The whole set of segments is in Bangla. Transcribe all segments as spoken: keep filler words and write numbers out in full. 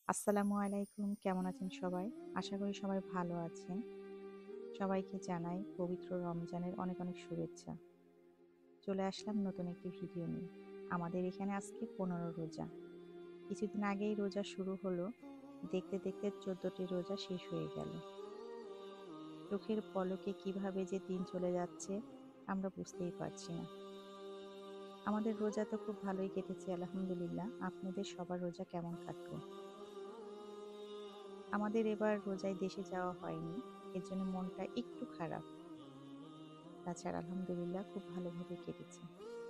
আসসালামু আলাইকুম। কেমন আছেন সবাই? আশা করি সবাই ভালো আছেন। সবাইকে জানাই পবিত্র রমজানের অনেক অনেক শুভেচ্ছা। চলে আসলাম নতুন একটি ভিডিও নিয়ে। আমাদের এখানে আজকে পনেরো রোজা। কিছুদিন আগেই রোজা শুরু হলো। দেখতে দেখতে চোদ্দটি রোজা শেষ হয়ে গেল। চোখের পলকে কিভাবে যে দিন চলে যাচ্ছে আমরা বুঝতেই পারছি না। আমাদের রোজা তো খুব ভালোই কেটেছে আলহামদুলিল্লাহ। আপনাদের সবার রোজা কেমন কাটলো? আমাদের এবার রোজায় দেশে যাওয়া হয়নি, এর জন্য মনটা একটু খারাপ। তাছাড়া আলহামদুলিল্লাহ খুব ভালোভাবে কেটেছে।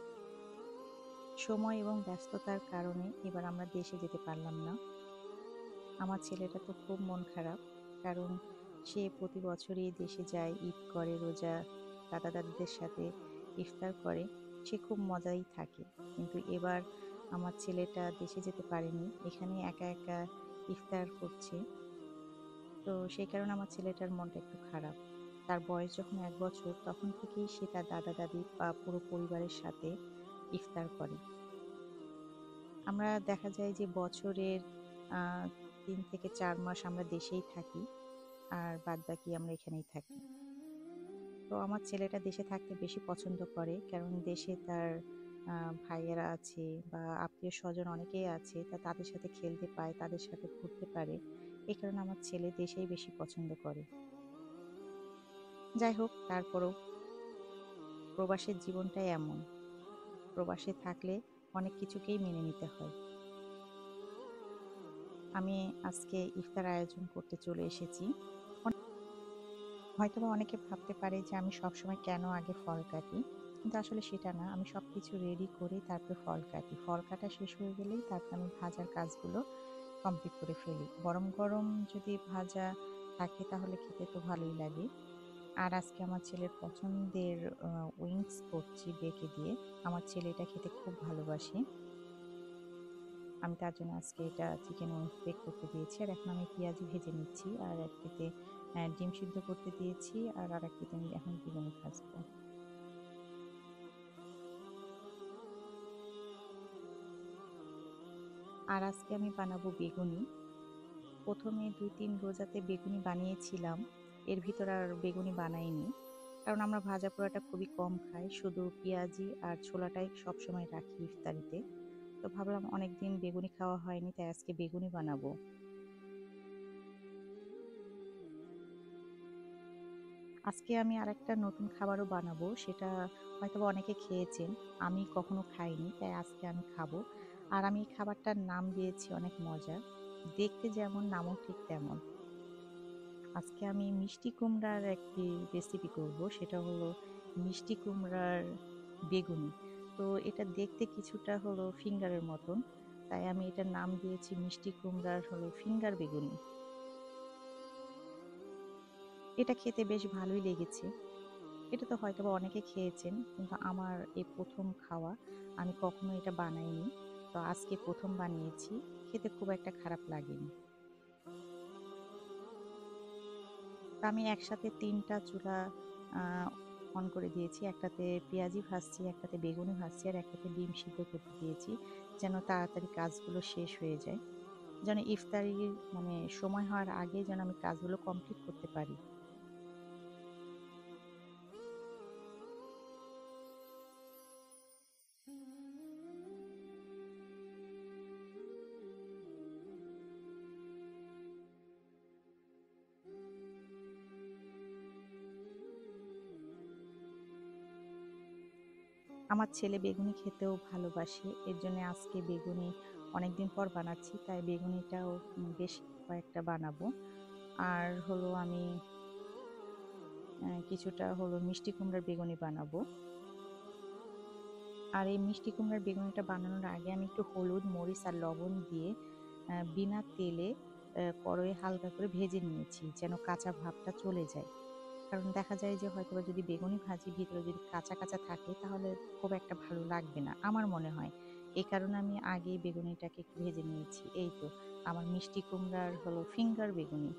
সময় এবং ব্যস্ততার কারণে এবার আমরা দেশে যেতে পারলাম না। আমার ছেলেটা তো খুব মন খারাপ, কারণ সে প্রতি বছরই দেশে যায়, ঈদ করে, রোজা দাদা দাদিদের সাথে ইফতার করে, সে খুব মজাই থাকে। কিন্তু এবার আমার ছেলেটা দেশে যেতে পারেনি, এখানে একা একা ইফতার করছে। তো সেই কারণে আমার ছেলেটার মনটা একটু খারাপ। তার বয়স যখন এক বছর তখন থেকেই সে তার দাদা দাদি বা পুরো পরিবারের সাথে ইফতার করে। আমরা দেখা যায় যে বছরের আহ তিন থেকে চার মাস আমরা দেশেই থাকি, আর বাদবাকি আমরা এখানেই থাকি। তো আমার ছেলেটা দেশে থাকতে বেশি পছন্দ করে, কারণ দেশে তার আহ, ভাইয়েরা আছে বা আত্মীয় স্বজন অনেকেই আছে, তা তাদের সাথে খেলতে পায়, তাদের সাথে ঘুরতে পারে। এই কারণে আমার ছেলে দেশেই বেশি পছন্দ করে। যাই হোক, তারপরও প্রবাসের জীবনটাই এমন। প্রবাসে থাকলে অনেক কিছুকেই মেনে নিতে হয়। আমি আজকে ইফতার আয়োজন করতে চলে এসেছি। অন- হয়তোবা অনেকে ভাবতে পারে যে আমি সবসময় কেন আগে ফল কাটি, কিন্তু আসলে সেটা না। আমি সবকিছু রেডি করে তারপরে ফল কাটি। ফল কাটা শেষ হয়ে গেলেই তারপর আমি ভাজার কাজগুলো কমপ্লিট করে ফেলি। গরম গরম যদি ভাজা থাকে তাহলে খেতে তো ভালোই লাগে। আর আজকে আমার ছেলের পছন্দের উইংস করছি বেঁকে দিয়ে। আমার ছেলে এটা খেতে খুব ভালোবাসে। আমি তার জন্য আজকে এটা চিকেন উইংস বেক করতে দিয়েছি, আর এখন আমি পেঁয়াজি ভেজে নিচ্ছি, আর একটিতে আহ, ডিম সিদ্ধ করতে দিয়েছি, আর আর একটিতে আমি এখন বেগুনি ভাজবো। আর আজকে আমি বানাবো বেগুনি। প্রথমে দুই তিন রোজাতে বেগুনি বানিয়েছিলাম, এর ভিতর আর বেগুনি বানাইনি, কারণ আমরা ভাজা পোড়াটা খুবই কম খাই, শুধু পেঁয়াজি আর ছোলাটাই সবসময় রাখি ইফতারিতে। তো ভাবলাম অনেকদিন বেগুনি খাওয়া হয়নি, তাই আজকে বেগুনি বানাবো। আজকে আমি আরেকটা নতুন খাবারও বানাবো, সেটা হয়তোবা অনেকে খেয়েছেন, আমি কখনো খাইনি, তাই আজকে আমি খাবো। আর আমি এই খাবারটার নাম দিয়েছি অনেক মজার, দেখতে যেমন নামও ঠিক তেমন। আজকে আমি মিষ্টি কুমড়ার একটি রেসিপি করব, সেটা হলো মিষ্টি কুমড়ার বেগুনি। তো এটা দেখতে কিছুটা হলো ফিঙ্গারের মতন, তাই আমি এটার নাম দিয়েছি মিষ্টি কুমড়ার হলো ফিঙ্গার বেগুনি। এটা খেতে বেশ ভালোই লেগেছে। এটা তো হয়তোবা অনেকে খেয়েছেন, কিন্তু আমার এই প্রথম খাওয়া। আমি কখনো এটা বানাইনি, তো আজকে প্রথম বানিয়েছি। খেতে খুব একটা খারাপ লাগেনি। তো আমি একসাথে তিনটা চুলা আহ অন করে দিয়েছি। একটাতে পেঁয়াজি ভাজছি, একটাতে বেগুনি ভাজছি, আর একটাতে ডিম সিদ্ধ করতে দিয়েছি, যেন তাড়াতাড়ি কাজগুলো শেষ হয়ে যায়, যেন ইফতারির মানে সময় হওয়ার আগে যেন আমি কাজগুলো কমপ্লিট করতে পারি। আমার ছেলে বেগুনি খেতেও ভালোবাসে, এর জন্য আজকে বেগুনি অনেকদিন পর বানাচ্ছি, তাই বেগুনিটাও উম, বেশ কয়েকটা বানাবো। আর হলো আমি আহ, কিছুটা হলো মিষ্টি কুমড়ার বেগুনি বানাবো। আর এই মিষ্টি কুমড়ার বেগুনিটা বানানোর আগে আমি একটু হলুদ, মরিচ আর লবণ দিয়ে আহ, বিনা তেলে আহ, কড়াইয়ে হালকা করে ভেজে নিয়েছি, যেন কাঁচা ভাবটা চলে যায়। কারণ দেখা যায় যে হয়তোবা যদি বেগুনি ভাজি ভিতরে যদি কাঁচা কাঁচা থাকে তাহলে খুব একটা ভালো লাগবে না আমার মনে হয়। এই কারণে আমি আগেই বেগুনিটাকে একটু ভেজে নিয়েছি। এই তো আমার মিষ্টি কুমড়ার হলো ফিঙ্গার বেগুনি।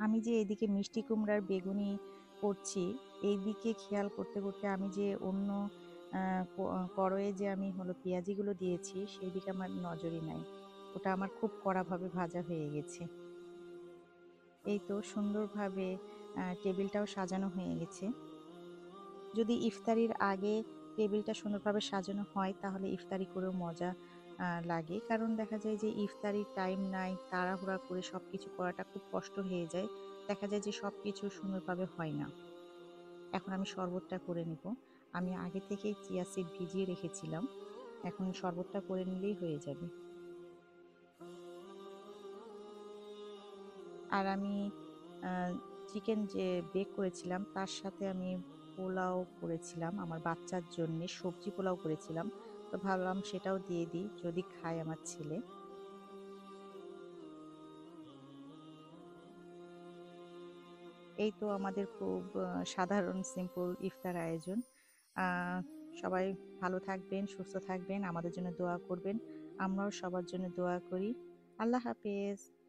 আমি যে এদিকে মিষ্টি কুমড়ার বেগুনি করছি, এইদিকে খেয়াল করতে করতে আমি যে অন্য আহ, ক- কড়াইয়ে যে আমি হলো পেঁয়াজিগুলো দিয়েছি সেই দিকে আমার নজরই নাই। ওটা আমার খুব কড়াভাবে ভাজা হয়ে গেছে। এই তো সুন্দরভাবে আহ, টেবিলটাও সাজানো হয়ে গেছে। যদি ইফতারির আগে টেবিলটা সুন্দরভাবে সাজানো হয় তাহলে ইফতারি করেও মজা আহ, লাগে। কারণ দেখা যায় যে ইফতারির টাইম নাই, তাড়াহুড়া করে সব কিছু করাটা খুব কষ্ট হয়ে যায়। দেখা যায় যে সব কিছু সুন্দরভাবে হয় না। এখন আমি শরবতটা করে নিব। আমি আগে থেকেই চিয়া সিড ভিজিয়ে রেখেছিলাম, এখন শরবতটা করে নিলেই হয়ে যাবে। আর আমি চিকেন যে বেক করেছিলাম তার সাথে আমি পোলাও করেছিলাম আমার বাচ্চার জন্য, সবজি পোলাও করেছিলাম। তো ভাবলাম সেটাও দিয়ে দিই যদি খায় আমার ছেলে। এই তো আমাদের খুব আহ, সাধারণ সিম্পল ইফতার আয়োজন। আহ, সবাই ভালো থাকবেন, সুস্থ থাকবেন, আমাদের জন্য দোয়া করবেন। আমরাও সবার জন্য দোয়া করি। আল্লাহ হাফেজ।